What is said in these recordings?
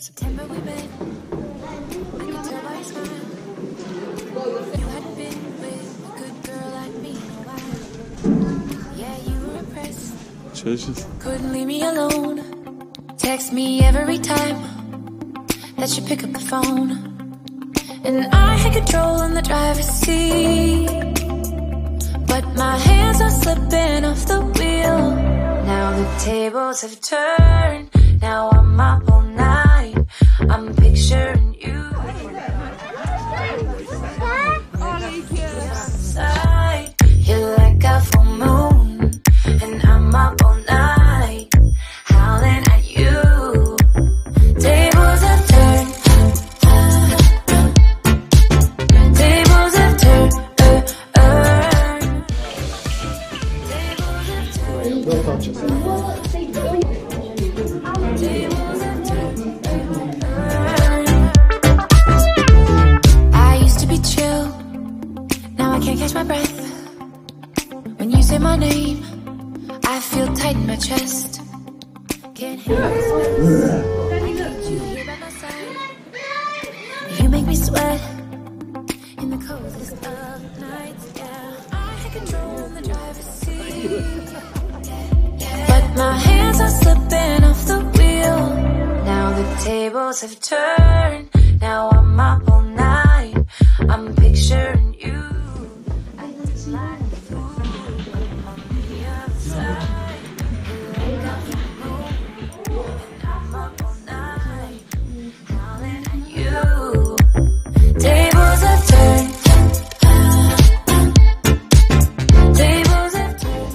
September we met. I could tell by your smile you hadn't been with a good girl like me in a while. Yeah, you were impressed. Couldn't leave me alone. Text me every time that you pick up the phone, and I had control in the driver's seat, but my hands are slipping off the wheel. Now the tables have turned. Now I'm up all night. I'm picturing you outside. You're like a full moon, and I'm up all night, howling at you. Tables have turned. Tables have turned. I used to be chill, now I can't catch my breath. When you say my name, I feel tight in my chest. Can't handle this mess. I need you here by my side. You make me sweat in the coldest of nights. Yeah, I had control of the driver's seat, but my hands are slipping off the wheel. Now the tables have turned. Now I'm up all night. I'm picturing you. I look like a fool on the outside. Like a fool, and I'm up all night, howling at you. Tables have turned. Tables have turned.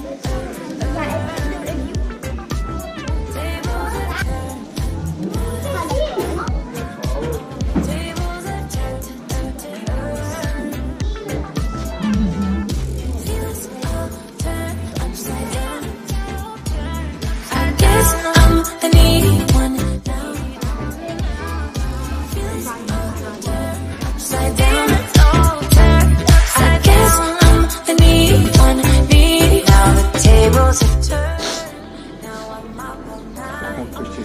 Tables have turned. Tables have turned. Feelings all turned upside down. I guess I'm the needy one now. Feelings all turned upside down. I guess I'm the needy one, needy. Now the tables have turned. Now I'm up all night.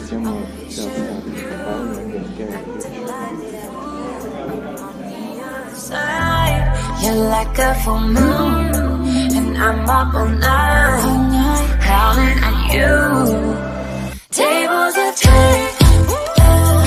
You're like a full moon, and I'm up all night, howling at you. Tables have turned.